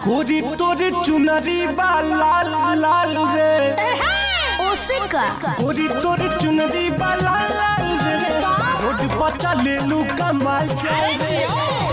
गोरी तोरे चुनरी बा लाल लाल रे ओसे का गोरी तोरे चुनरी बा लाल लाल रे रोड पर चले लू कमाल जाए रे।